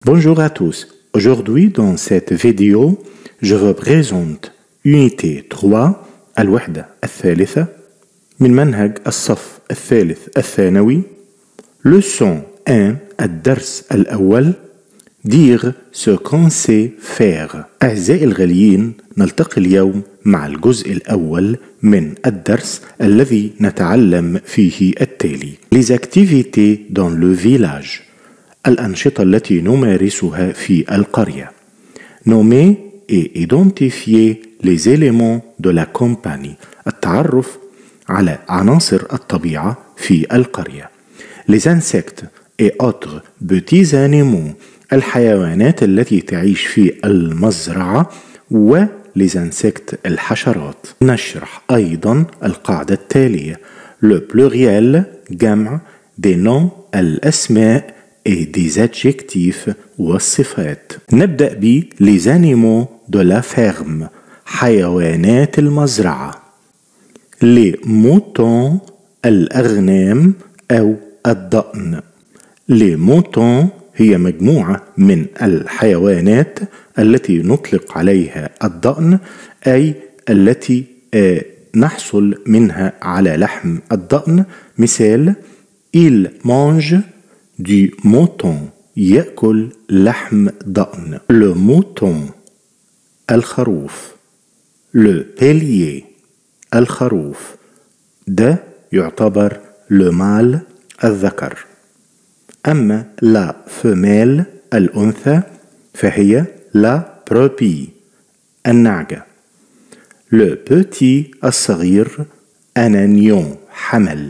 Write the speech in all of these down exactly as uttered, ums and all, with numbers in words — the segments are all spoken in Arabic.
Bonjour à tous. Aujourd'hui, dans cette vidéo, je vous présente unité trois الوحدة الثالثة من منهج الصف الثالث الثانوي leçon un الدرس الأول dire ce qu'on sait faire. أعزائي الغاليين، نلتقي اليوم مع الجزء الأول من الدرس الذي نتعلم فيه التالي les activités dans le village، الأنشطة التي نمارسها في القرية. nommer et identifier les éléments de la campagne، التعرف على عناصر الطبيعة في القرية. les insectes et autres petits animaux، الحيوانات التي تعيش في المزرعة و les insectes الحشرات. نشرح أيضا القاعدة التالية le pluriel جمع des noms الأسماء et des adjectifs والصفات. نبدأ ب les animaux de la ferme، حيوانات المزرعة. les moutons الأغنام أو الضأن. les moutons هي مجموعة من الحيوانات التي نطلق عليها الضأن، أي التي نحصل منها على لحم الضأن. مثال il mange du mouton، يأكل لحم ضأن. le mouton الخروف. le bélier الخروف، ده يعتبر le mâle الذكر. أما la femelle الأنثى فهي la brebis النعجة. le petit الصغير un حمل.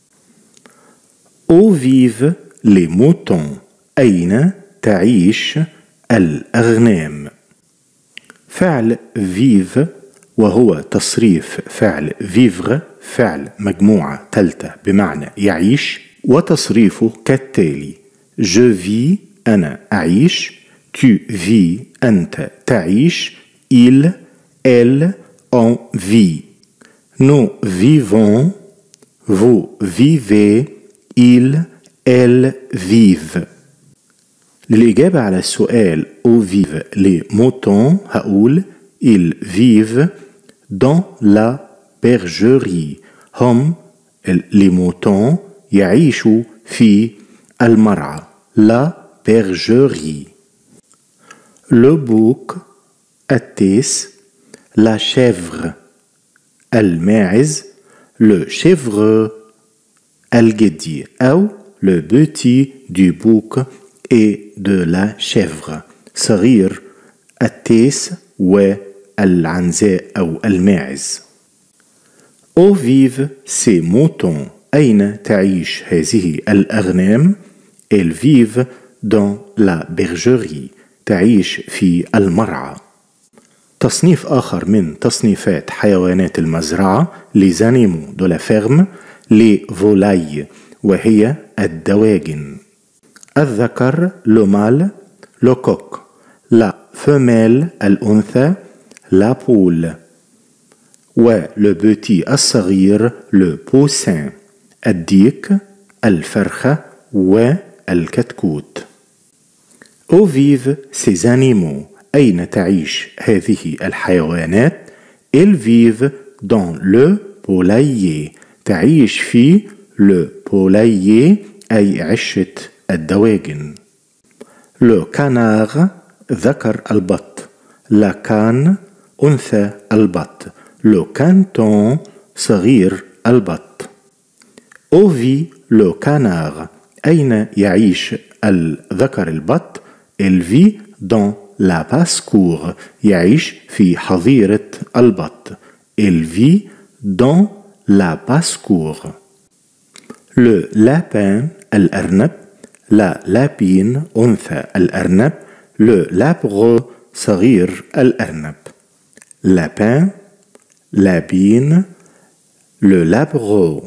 où vivent les moutons، أين تعيش الأغنام. فعل vivre وهو تصريف فعل vivre، فعل مجموعة ثالثة بمعنى يعيش، وتصريفه كالتالي je vis أنا أعيش، tu vis أنت تعيش، il elle on vit. nous vivons vous vivez il elle vivent. للإجابة على السؤال où vivent les moutons هقول ils vivent dans la bergerie، هم les moutons يعيشوا في المرعى la bergerie. le bouc التيس، la chèvre الماعز، le chèvre الجدي أو le petit du bouc et de la chèvre، صغير التيس والعنزاء أو الماعز. où vivent ces moutons، أين تعيش هذه الأغنام. elles vivent dans la bergerie، تعيش في المرعى. تصنيف آخر من تصنيفات حيوانات المزرعة les animaux de la ferme، les volailles وهي الدواجن. الذكر le mâle le coq، la femelle الأنثى la poule، و le petit الصغير le poussin، الديك الفرخة والكتكوت. où vivent ces animaux، أين تعيش هذه الحيوانات. elles vivent dans le poulailler، تعيش في le poulailler أي عشة الدواجن. le canard ذكر البط، la cane أنثى البط، le canton صغير البط. où vit le canard، أين يعيش الذكر البط. il vit dans la basse-cour، يعيش في حظيرة البط. il vit dans la basse-cour. le lapin الأرنب، la lapine أنثى الأرنب، le labreux صغير الأرنب. lapin lapine le labreux.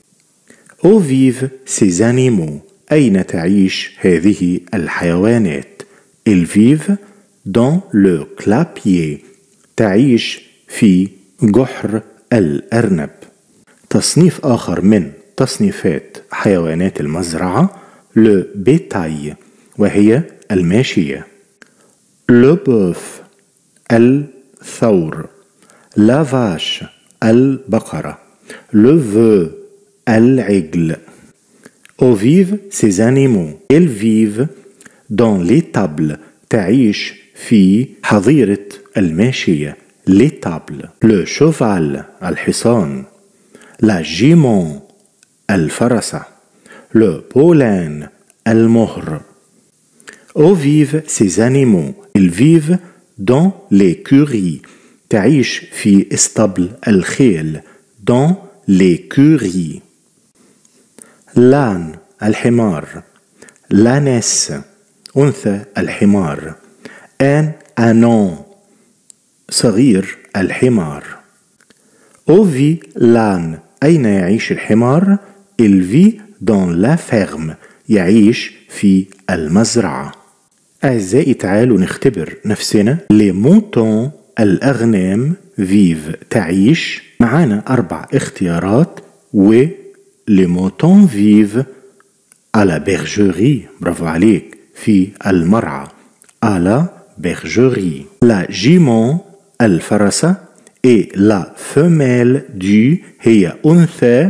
où vivent ces animaux، أين تعيش هذه الحيوانات. elles vivent dans le clapier، تعيش في جحر الأرنب. تصنيف آخر من تصنيفات حيوانات المزرعة le bétail، وهي الماشية. le bœuf الثور. la vache البقرة. le veau العجل. Où vivent ces animaux? Ils vivent dans l'étable. تعيش في حظيرة الماشية. l'étable. le cheval الحصان. la jument الفرسة. le pollen المهر. Où vivent ces animaux? Ils vivent dans l'écurie. تعيش في اسطبل الخيل. dans l'écurie. l'âne الحمار. l'ânesse أنثى الحمار. un ânon صغير الحمار. Où vit l'âne? أين يعيش الحمار؟ Il vit dans la ferme. يعيش في المزرعة. أعزائي تعالوا نختبر نفسنا. les moutons الأغنام vivent تعيش. معانا أربع اختيارات. و les moutons vivent à la bergerie. برافو عليك. في المرعى. à la bergerie. la jument الفرسة et la femelle du هي أنثى.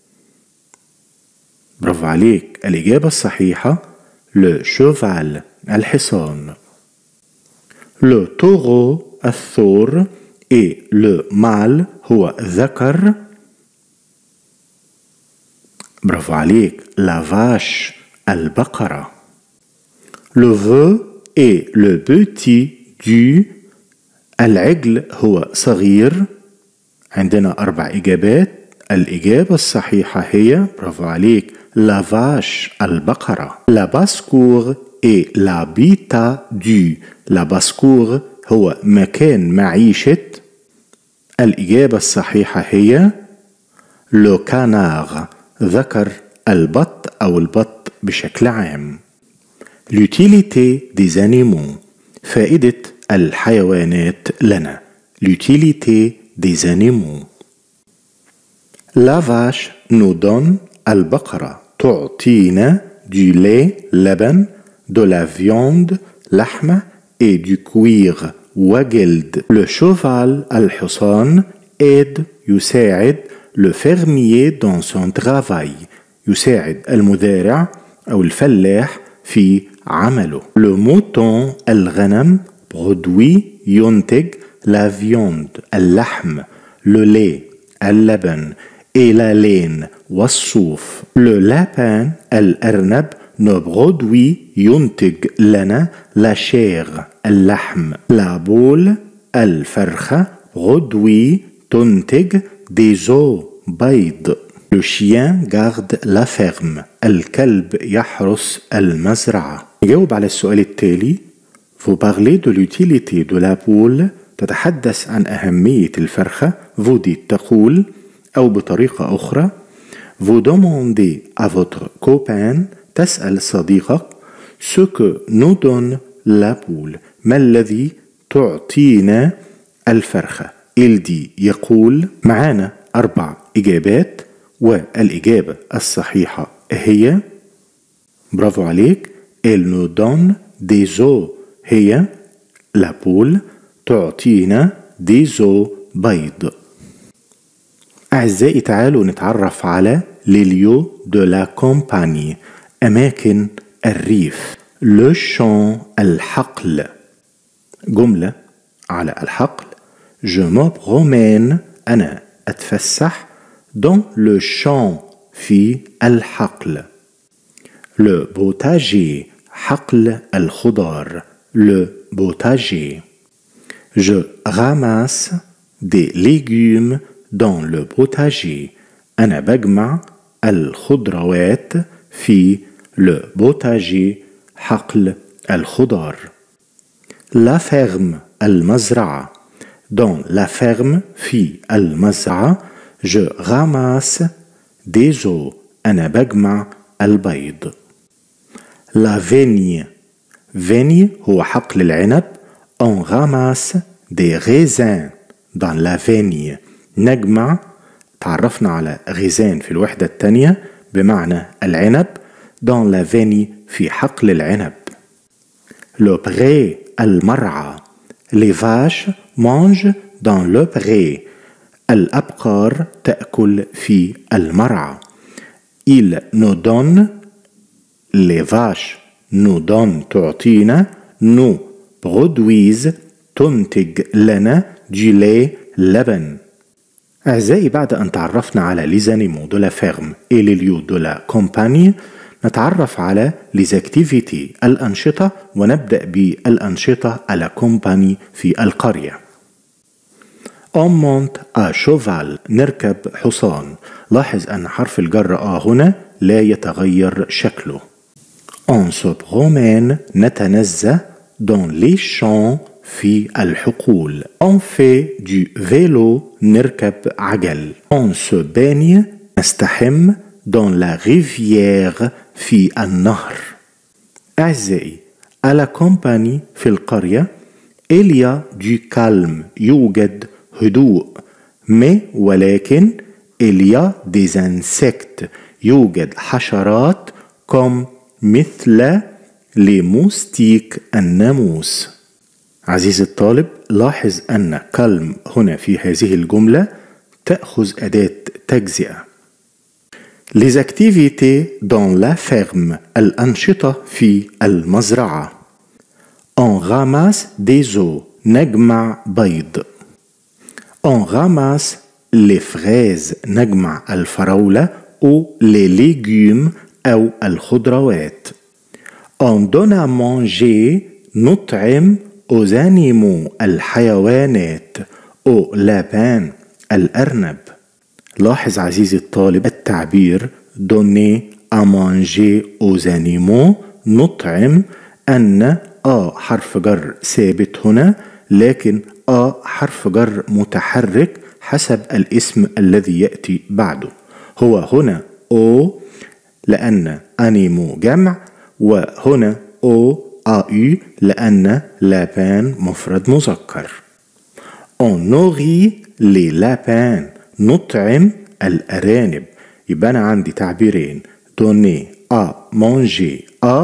برافو عليك. الإجابة الصحيحة le cheval الحصان. le taureau الثور et le mâle هو ذكر. برافو عليك. la vache البقرة. le veau et le petit du العجل هو صغير. عندنا أربع إجابات. الإجابة الصحيحة هي برافو عليك la vache البقرة. la basse-cour et l'habitat du. la basse-cour هو مكان معيشة. الإجابة الصحيحة هي le canard ذكر البط أو البط بشكل عام. l'utilité des animaux فائدة الحيوانات لنا. l'utilité des animaux. la vache nous donne البقرة تعطينا du lait لبن. de la viande لحمة et du cuir وجلد. le cheval الحصان aide يساعد le fermier dans son travail يساعد المزارع أو الفلاح في عمله. le mouton الغنم produit ينتج la viande اللحم. le lait اللبن et la laine والصوف. le lapin الأرنب ne produit ينتج لنا la chair اللحم. la poule الفرخة produit تنتج des œufs بيض. le chien garde la ferme الكلب يحرس المزرعة. نجاوب على السؤال التالي. vous parlez de l'utilité de la poule. تتحدث عن أهمية الفرخة. vous dites تقول أو بطريقة أخرى vous demandez à votre copain تسأل صديقك ce que nous donne la poule ما الذي تعطينا الفرخة. il dit يقول. معانا أربع إجابات والإجابة الصحيحة هي برافو عليك elle nous donne des œufs هي la poule تعطينا des œufs بيض. أعزائي تعالوا نتعرف على les lieux de la campagne أماكن الريف. le champ الحقل. جملة على الحقل. je me promène أنا أتفسح dans le champ في الحقل. le potager حقل الخضار. le potager. je ramasse des légumes dans le potager أنا بجمع الخضروات في le potager حقل الخضار. la ferme المزرعة. dans la ferme في المزرعة je ramasse des œufs أنا بجمع البيض. la vigne. vigne هو حقل العنب. on ramasse des raisins dans la vigne نجمع. تعرفنا على غيزان في الوحدة الثانية بمعنى العنب. dans la vigne في حقل العنب. le pré المرعى. Les vaches mangent dans le pré. الأبقار تأكل في المرعى. Il nous donne, les vaches nous donnent تعطينا, nous produisent تنتج لنا du lait لبن. أعزائي بعد أن تعرفنا على les animaux de la ferme et les lieux de la campagne نتعرف على les activités الأنشطة ونبدأ بالأنشطة à la campagne في القرية. On monte à cheval نركب حصان. لاحظ أن حرف الجر آ هنا لا يتغير شكله. On se promène نتنزه dans les champs في الحقول. On fait du vélo نركب عجل. On se baigne نستحم dans la rivière في النهر. أعزائي à la campagne في القرية il y a du calme يوجد هدوء. mais ولكن il y a des insectes يوجد حشرات comme مثل les moustiques الناموس. عزيزي الطالب لاحظ أن كالم هنا في هذه الجملة تأخذ أداة تجزئة. Les activités dans la ferme الأنشطة في المزرعة. On ramasse des œufs نجمع بيض. On ramasse les fraises نجمع الفراولة ou les légumes أو الخضروات. On donne à manger نطعم aux animaux الحيوانات au lapin الأرنب. لاحظ عزيزي الطالب التعبير donner à manger aux animaux نطعم أن آ حرف جر ثابت هنا لكن آ حرف جر متحرك حسب الاسم الذي يأتي بعده. هو هنا أو لأن أنيمو جمع وهنا أو أو لأن لابان مفرد مذكر. On nourrit les lapins نطعم الأرانب. يبقى أنا عندي تعبيرين donner à manger à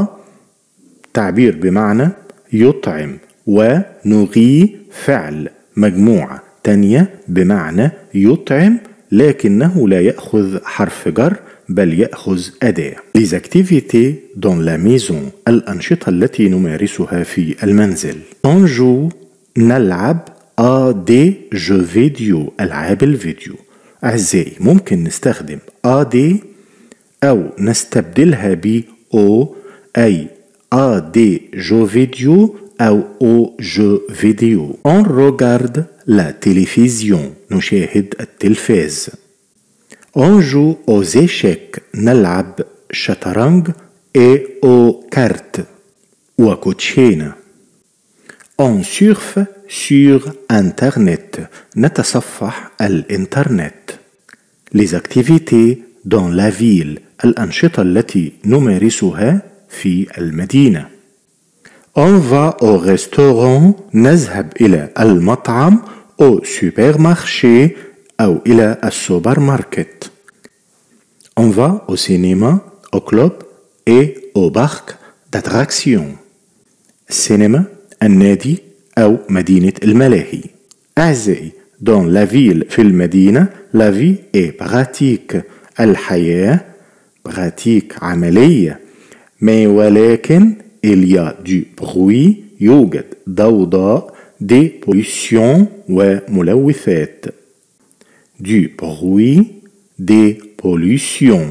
تعبير بمعنى يطعم و nourrit فعل مجموعة تانية بمعنى يطعم لكنه لا يأخذ حرف جر بل يأخذ أداة. Les activités dans la maison الأنشطة التي نمارسها في المنزل. On joue نلعب à des jeux vidéo ألعاب الفيديو. أعزائي ممكن نستخدم à des أو نستبدلها ب au أي à des jeux vidéo أو au jeux vidéo. On regarde la télévision نشاهد التلفاز. On joue aux échecs نلعب شطرنج et aux cartes وكوتشينة. On surfe sur internet نتصفح الانترنت. Les activités dans la ville الأنشطة التي نمارسها في المدينة. On va au restaurant نذهب إلى المطعم au supermarché أو إلى السوبر ماركت. On va au cinéma, au club et au parc d'attraction. السينما النادي أو مدينة الملاهي. أعزائي dans la ville في المدينة la vie est pratique الحياة pratique عملية mais ولكن il y a du bruit يوجد ضوضاء des pollutions وملوثات. Du bruit, des pollutions.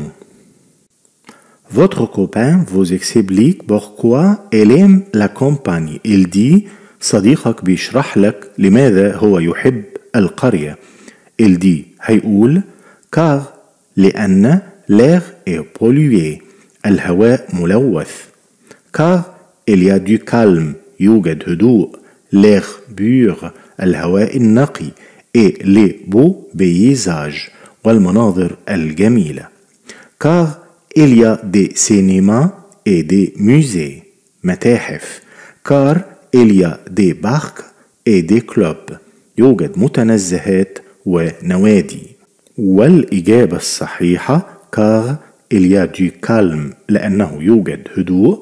Votre copain vous explique pourquoi il aime la campagne. Il dit صديقك بيشرح لك لماذا هو يحب القرية. Il dit هيقول car لأن l'air est pollué الهواء ملوث. car il y a du calme يوجد هدوء. l'air pur الهواء النقي et les beaux paysages والمناظر الجميلة. car il y a des cinémas et des musées متاحف. car il y a des parcs et des clubs يوجد متنزهات ونوادي. والإجابة الصحيحة car il y a du calme لأنه يوجد هدوء.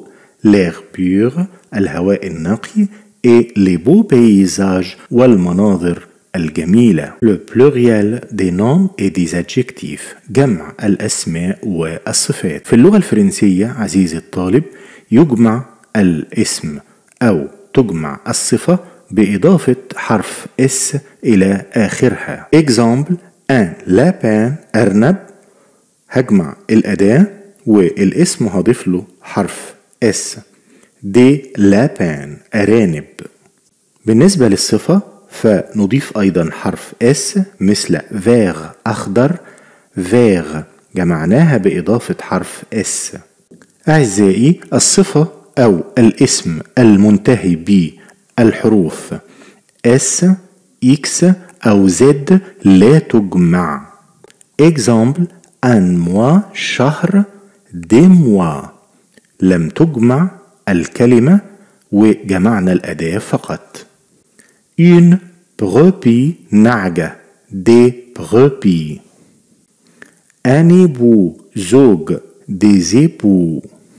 l'air pur الهواء النقي et les beaux paysages والمناظر الجميلة. Le pluriel des noms et des adjectifs جمع الأسماء والصفات. في اللغة الفرنسية عزيزي الطالب يجمع الاسم أو تجمع الصفة بإضافة حرف اس إلى آخرها. Example un lapin أرنب، هجمع الأداة والاسم هضيف له حرف اس. des lapins أرانب. بالنسبة للصفة فنضيف أيضا حرف اس مثل vert أخضر. vert جمعناها بإضافة حرف اس. أعزائي الصفة أو الاسم المنتهي بالحروف اس اكس أو زد لا تجمع. Exemple un mois شهر. des mois لم تجمع الكلمة وجمعنا الأداة فقط. une brebis نعجة. des brebis. un époux زوج. des époux.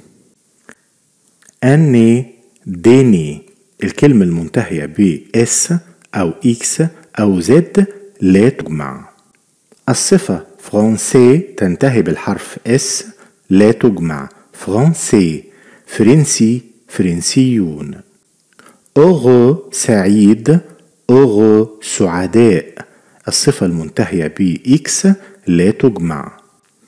un nez des nez الكلمة المنتهية ب اس أو إكس أو زد لا تجمع. الصفة فرنسي تنتهي بالحرف اس لا تجمع. فرنسي فرنسي فرنسيون. heureux سعيد. heureux سعداء الصفة المنتهية ب إكس لا تجمع.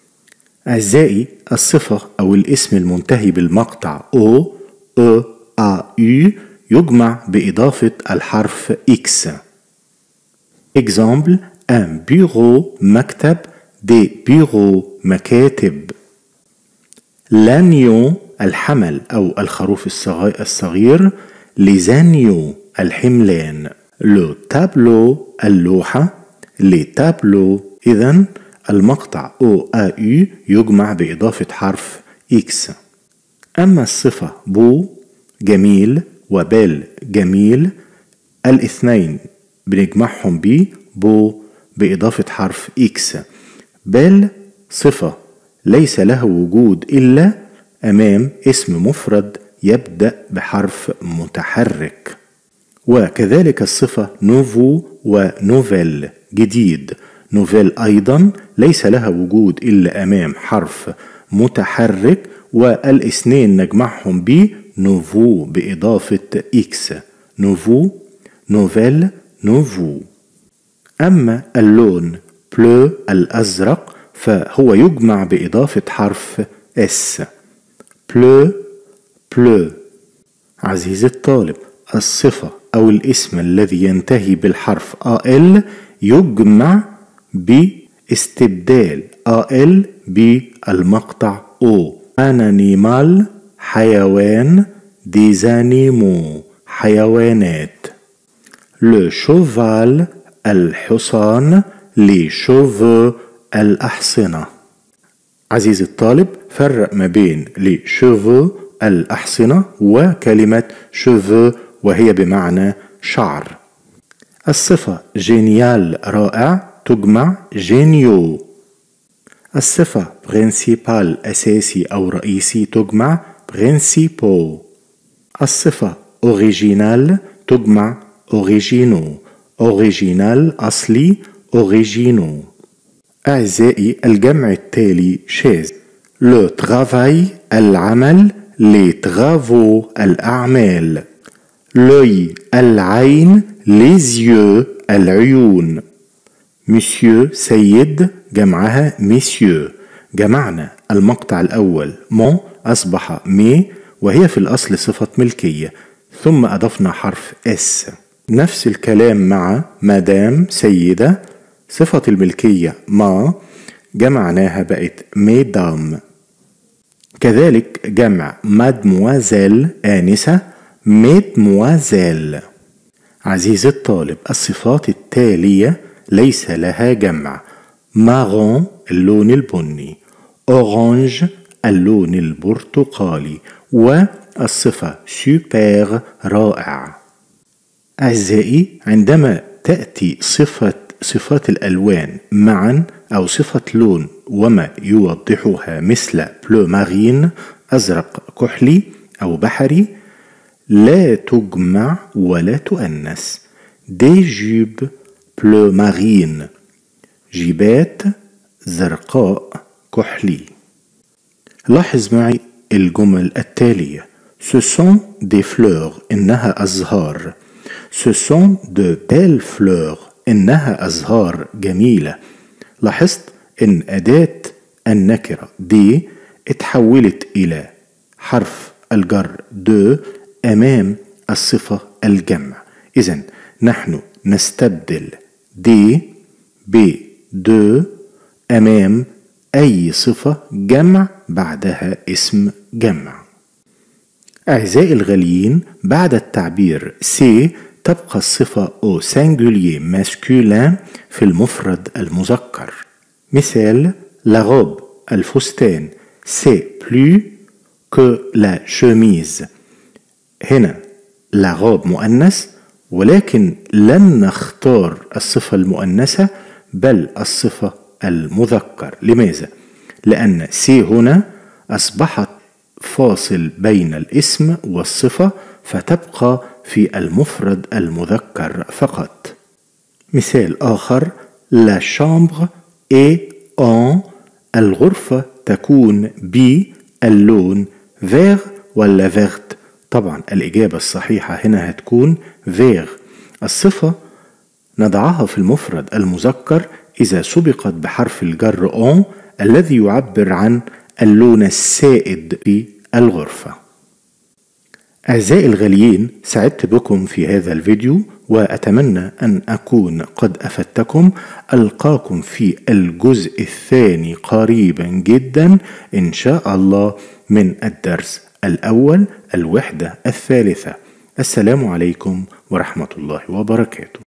أعزائي الصفة أو الاسم المنتهي بالمقطع او او ا يو يجمع بإضافة الحرف إكس. Exemple un bureau مكتب. des bureaux مكاتب. l'agneau الحمل أو الخروف الصغير. les agneaux الحملان. le tableau اللوحة. les tableaux. إذن المقطع او ا يو يجمع بإضافة حرف إكس. أما الصفة بو جميل وبل جميل الاثنين بنجمعهم ب بو بإضافة حرف إكس. بل صفة ليس له وجود إلا أمام اسم مفرد يبدأ بحرف متحرك. وكذلك الصفة نوفو ونوفيل جديد. نوفيل أيضا ليس لها وجود إلا أمام حرف متحرك والاثنين نجمعهم ب نوفو بإضافة إكس. نوفو نوفيل نوفو. أما اللون بلو الأزرق فهو يجمع بإضافة حرف اس. بلو بلو. عزيزي الطالب الصفة أو الاسم الذي ينتهي بالحرف آل يجمع باستبدال آل بالمقطع او. un animal حيوان. des animaux حيوانات. le cheval الحصان. les cheveux الأحصنة. عزيزي الطالب فرق ما بين les cheveux الأحصنة وكلمة cheveux وهي بمعنى شعر. الصفة جينيال رائع تجمع جينيو. الصفة برينسيبال أساسي أو رئيسي تجمع برينسيبو. الصفة أوريجينال تجمع أوريجينو. أوريجينال أصلي أوريجينو. أعزائي الجمع التالي شاذ. لو ترافاي العمل. لي ترافو الأعمال. لوي العين. ليزيو العيون. مسيو سيد جمعها ميسيو. جمعنا المقطع الأول مون أصبح مي وهي في الأصل صفة ملكية ثم أضفنا حرف اس. نفس الكلام مع مدام سيدة صفة الملكية ما جمعناها بقت ميدام. كذلك جمع مادموازيل آنسة ميدموازيل. عزيزي الطالب الصفات التالية ليس لها جمع. مارون اللون البني. أورانج اللون البرتقالي. والصفة سوبر رائع. أعزائي عندما تأتي صفة صفات الألوان معا أو صفة لون وما يوضحها مثل بلو مارين أزرق كحلي أو بحري لا تجمع ولا تؤنث. دي جيب بلو مارين، جيبات زرقاء كحلي. لاحظ معي الجمل التالية: Ce sont des fleurs، إنها أزهار. Ce sont de belles fleurs، إنها أزهار جميلة. لاحظت إن أداة النكرة دي اتحولت إلى حرف الجر دو أمام الصفة الجمع. إذن نحن نستبدل دي ب دو أمام أي صفة جمع بعدها اسم جمع. أعزائي الغاليين، بعد التعبير سي تبقى الصفة au singulier masculin في المفرد المذكر. مثال: la robe، الفستان، c'est plus que la chemise. هنا la robe مؤنث، ولكن لن نختار الصفة المؤنثة بل الصفة المذكر. لماذا؟ لأن سي هنا أصبحت فاصل بين الاسم والصفة، فتبقى في المفرد المذكر فقط. مثال آخر: La chambre est en، الغرفة تكون باللون vert ولا vert؟ طبعا الإجابة الصحيحة هنا هتكون vert. الصفة نضعها في المفرد المذكر إذا سبقت بحرف الجر en الذي يعبر عن اللون السائد في الغرفة. أعزائي الغاليين، سعدت بكم في هذا الفيديو وأتمنى أن أكون قد أفدتكم. ألقاكم في الجزء الثاني قريبا جدا إن شاء الله من الدرس الأول الوحدة الثالثة. السلام عليكم ورحمة الله وبركاته.